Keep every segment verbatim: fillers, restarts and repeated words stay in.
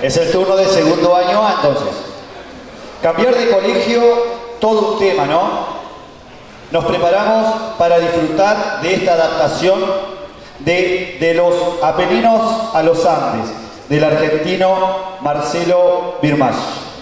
Es el turno de segundo año A, entonces. Cambiar de colegio, todo un tema, ¿no? Nos preparamos para disfrutar de esta adaptación de, de los Apeninos a los Andes, del argentino Marcelo Birmaz.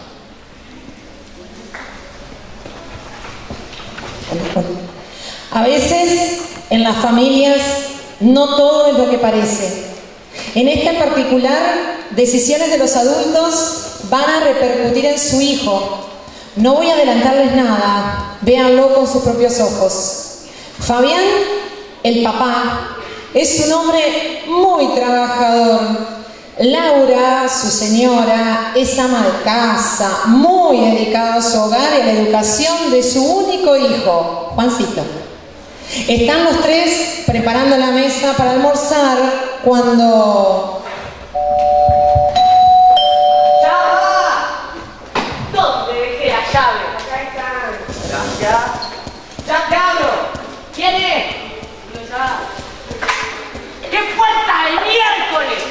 A veces, en las familias, no todo es lo que parece. En esta en particular, decisiones de los adultos van a repercutir en su hijo. No voy a adelantarles nada, véanlo con sus propios ojos. Fabián, el papá, es un hombre muy trabajador. Laura, su señora, es ama de casa, muy dedicada a su hogar y a la educación de su único hijo, Juancito. Están los tres preparando la mesa para almorzar cuando... ¡Llama! ¿Dónde dejé la llave? Acá está. Gracias. ¡Ya te abro! ¿Quién es? No, ya. ¡Qué puerta de miércoles!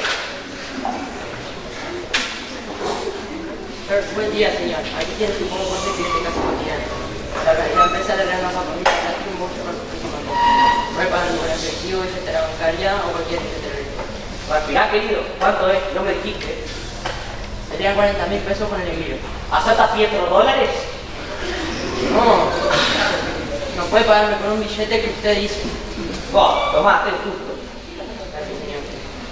Buen día, señor. Aquí tiene su poco de cliente casa mañana. La, la empresa de Real Mapa Familia está tiene mucho para su próxima compra. Puede pagar en efectivo, etcétera, bancaria o cualquier etcétera. Mirá, querido, ¿cuánto es? No me dijiste. Serían cuarenta mil pesos con el envío. ¿Acepta petrodólares? No. No puede pagarme con un billete que usted dice. Vos, tomá, ten justo. Gracias, señor.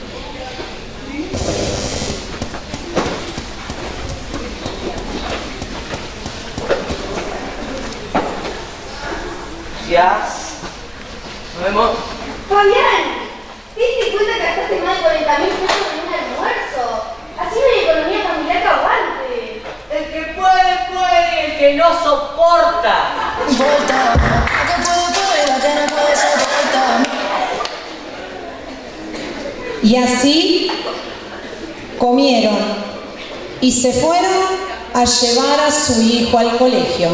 Gracias. Nos vemos. Fabián, ¿te diste cuenta que gastaste más de cuarenta mil pesos en un almuerzo? Así no hay economía familiar que aguante. El que puede, puede, el que no soporta. Y así comieron y se fueron a llevar a su hijo al colegio.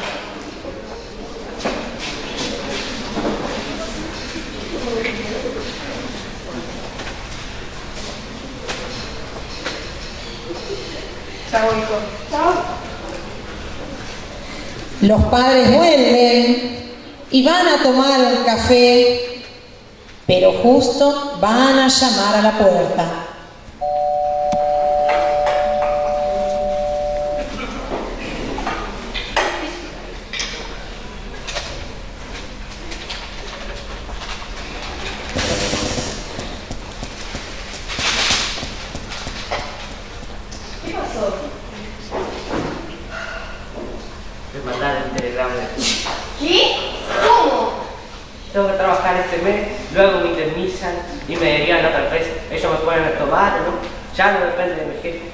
Chao, hijo. Chao. Los padres vuelven y van a tomar un café, pero justo van a llamar a la puerta. ¿Qué pasó? Me mandaron un telegrama de aquí. ¿Qué? ¿Cómo? Tengo que trabajar este mes, luego me indemnizan y me derivan a otra empresa. Ellos me pueden tomar o no, ya no depende de mi jefe.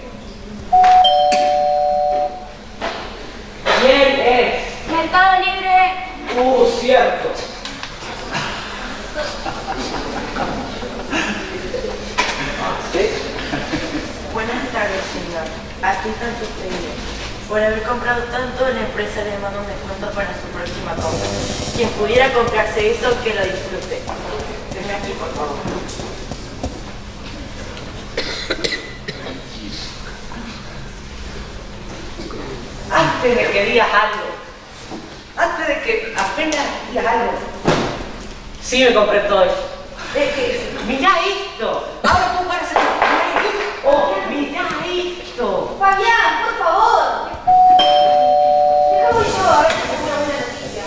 ¿Quién es? Mercado Libre. Uh, cierto. ¿Sí? Buenas tardes, señor. Aquí están sus pedidos. Por haber comprado tanto, la empresa le manda un descuento para su próxima compra. Quien pudiera comprarse eso, que lo disfrute. Denme aquí, por favor. Antes de que digas algo, antes de que apenas digas algo, sí me compré todo eso. Es que, mirá esto. Ahora tú paras a... Oh, mirá esto. Fabián, por favor. Déjame yo, a ver si tengo una buena noticia.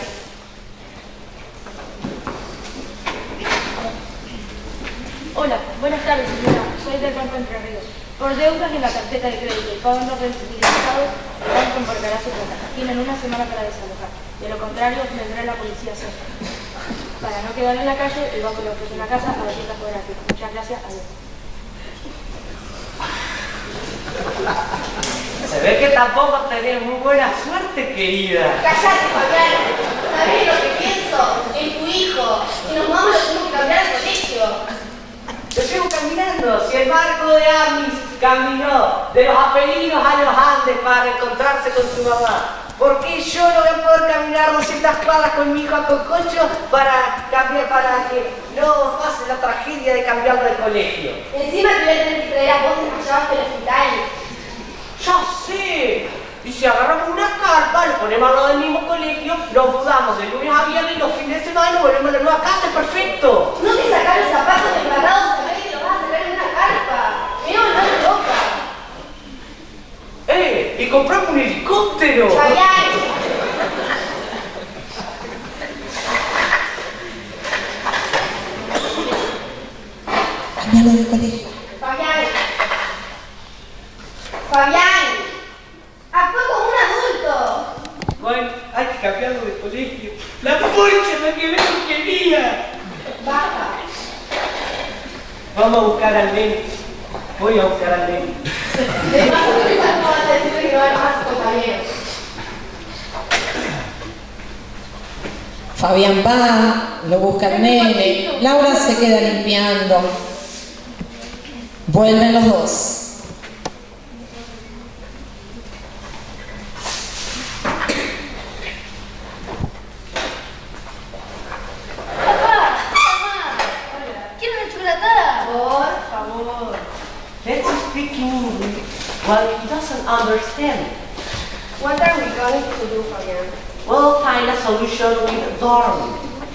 Hola, buenas tardes, señora. Soy del Banco Entre Ríos. Por deudas en la tarjeta de crédito y pago no reutilizados, el banco embargará su cuenta. Tienen una semana para desalojar. De lo contrario, vendrá la policía cerca. Para no quedar en la calle, el banco le ofrece una casa a doscientos cuadrados. Muchas gracias. Adiós. Se ve que tampoco tenés muy buena suerte, querida. Cállate, Fabián. ¿Sabés lo que pienso? En tu hijo. Y nos vamos a tener que cambiar de colegio. Yo sigo caminando. Si el barco de Amis caminó de los Apeninos a los Andes para encontrarse con su mamá, ¿por qué yo no voy a poder caminar doscientas cuadras con mi hijo a Cococho para cambiar, para que no pase la tragedia de cambiarlo de colegio? Encima te voy a tener que traer a vos desmayados del hospital. si agarramos una carpa, nos ponemos al lado del mismo colegio, nos mudamos de lunes a viernes y los fines de semana nos volvemos a la nueva casa, es perfecto. No te sacas los zapatos embarrados, sabés que los vas a sacar en una carpa. Me voy a volver loca. ¡Eh! ¡Y compramos un helicóptero! Fabián. Cambialo de colegio. Fabián. Fabián. Actúa como un adulto. Bueno, hay que cambiarlo de colegio. ¡La pucha, la que menos quería! Baja. Vamos a buscar al nene. Voy a buscar al nene. De paso, no te vas a decirle que no hay más compañeros. Fabián va, lo busca el nene, Laura se queda limpiando. Vuelven los dos. Papá, mamá. Quiero una chocolatada. Por favor. Let's speak English while he doesn't understand. What are we going to do, Fabián? We'll find a solution with Darwin.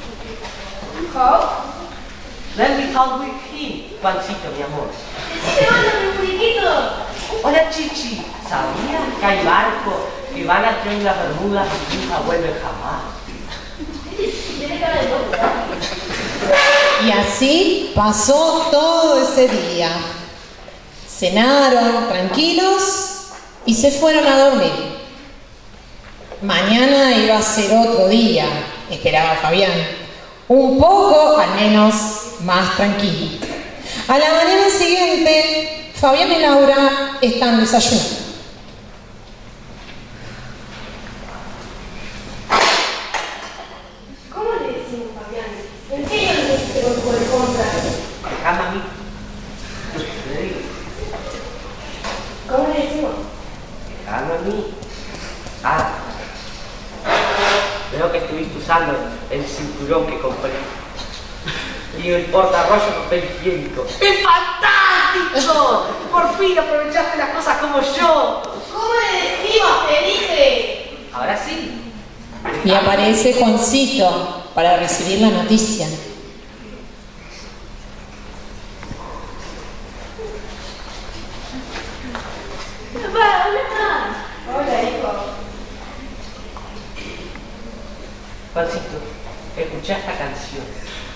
How? Let me talk with him. Juancito, mi amor. Decime hola, mi muñequito. Hola, Chichi. ¿Sabías que hay barcos que van al tren de las Bermudas y nunca vuelven jamás? Tiene cara de loco. Y así pasó todo ese día. Cenaron tranquilos y se fueron a dormir. Mañana iba a ser otro día, esperaba Fabián. Un poco, al menos, más tranquilo. A la mañana siguiente, Fabián y Laura están desayunando. ¿Cómo le decimos, Fabián? ¿En qué año le hiciste con tu de compra? Déjame a mí. Le digo, ¿Cómo le decimos? déjame a mí. Ah. Veo que estuviste usando el cinturón que compré. Y el portarrollo de papel higiénico. ¡Es fantástico! Por fin aprovechaste las cosas como yo. ¿Cómo le decimos, Felipe? Ahora sí. Y aparece Juancito para recibir la noticia. Papá, ¿dónde estás? Hola, hijo. Juancito, escuchá esta canción.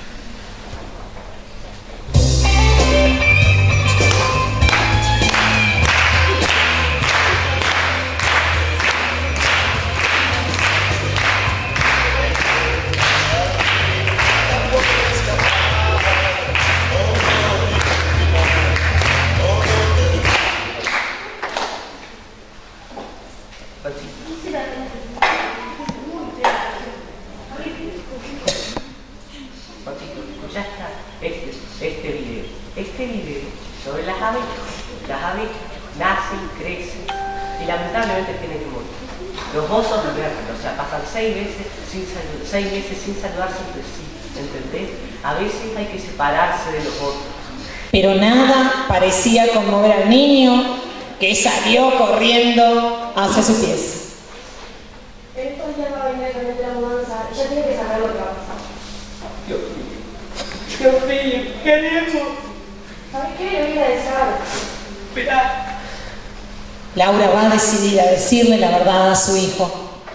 Este video, este video sobre las abejas. Las abejas nacen, crecen y lamentablemente tienen que morir. Los osos hibernan, o sea, pasan seis meses sin, salud, seis meses sin saludarse entre sí, ¿entendés? A veces hay que separarse de los otros. Pero nada parecía conmover al niño, que salió corriendo hacia sus pies. Estos días va a venir con nuestra mudanza y ya tiene que saber lo que va a pasar. Dios mío, Dios mío, queremos. ¿Sabes qué le voy a dejar? Esperá. Laura va decidida a decirle la verdad a su hijo.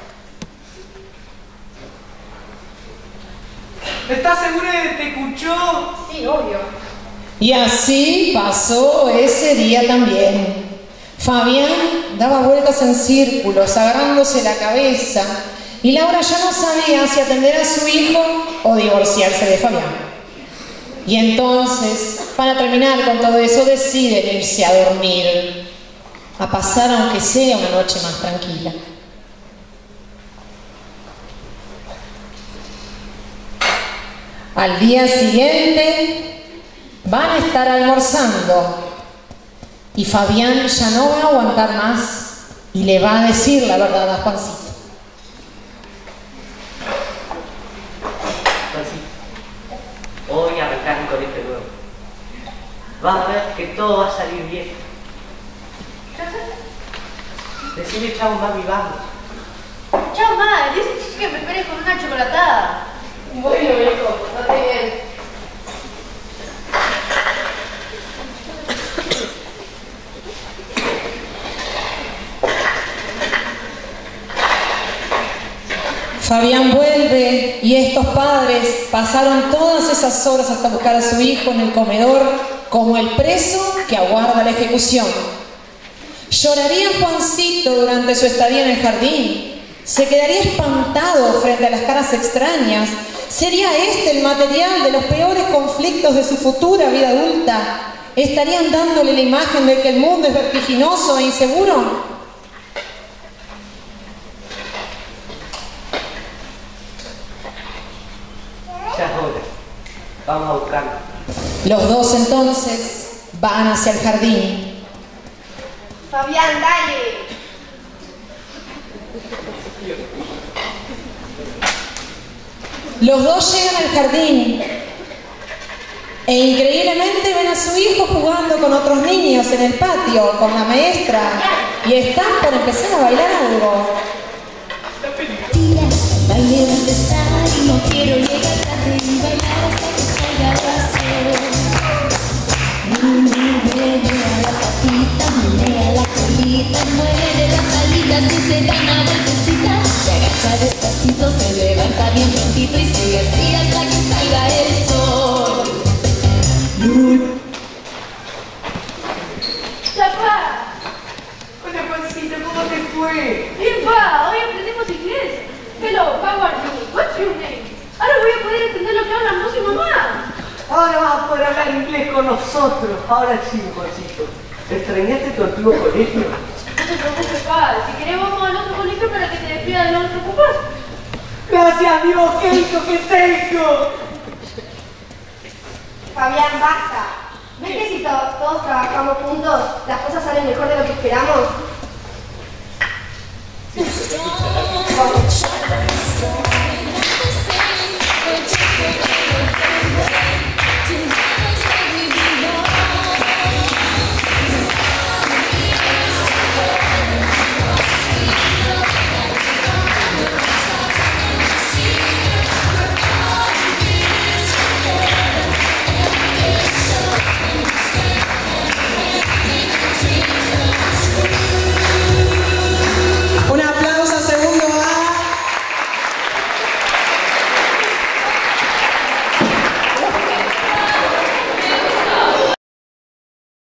¿Estás segura de que te escuchó? Sí, obvio. Y así pasó ese día también. Fabián daba vueltas en círculos, agarrándose la cabeza, y Laura ya no sabía si atender a su hijo o divorciarse de Fabián. Y entonces, para terminar con todo eso, deciden irse a dormir, a pasar aunque sea una noche más tranquila. Al día siguiente van a estar almorzando y Fabián ya no va a aguantar más y le va a decir la verdad a Juancito. Juancito, hoy arrancar un colegio nuevo. Vas a ver que todo va a salir bien. Decime chao, mami, vamos. Chao, madre. Dice que me esperes con una chocolatada. Bueno, viejo, no te bien. Fabián vuelve y estos padres pasaron todas esas horas hasta buscar a su hijo en el comedor como el preso que aguarda la ejecución. Lloraría Juancito durante su estadía en el jardín. Se quedaría espantado frente a las caras extrañas. ¿Sería este el material de los peores conflictos de su futura vida adulta? ¿Estarían dándole la imagen de que el mundo es vertiginoso e inseguro? Ya es hora. Vamos a buscarlo. Los dos entonces van hacia el jardín. Fabián, dale. Los dos llegan al jardín e increíblemente ven a su hijo jugando con otros niños en el patio, con la maestra, y están por empezar a bailar algo. Baile va a empezar y no quiero llegar tarde y bailar hasta que salga el sol. Menea la patita, menea la colita, mueve las alitas y se da una vueltecita. Se agacha despacito, se levanta bien prontito y sigue así hasta que salga el sol. ¡Chapa! Hola, Juancito, ¿cómo te fue? Bien, pa, hoy aprendemos inglés. Hello, how are you? What's your name? Ahora voy a poder entender lo que hablan vos y mamá. Ahora vas a poder hablar inglés con nosotros. Ahora sí, Juancito. ¿Extrañaste tu antiguo colegio? No te preocupes, pa. Si querés vamos al otro colegio para que te despidas de los otros papás. Gracias a Dios, qué hijo que tengo. Fabián, basta. ¿Ves que si to todos trabajamos juntos, las cosas salen mejor de lo que esperamos?